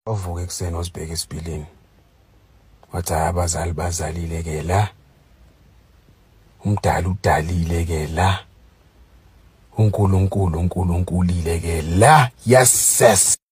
Wavuka ekuseni wasibheka esipilini. Wathi abazali bazalile ke la. Umdali udalile ke la. uNkulunkulu ke la. Yes.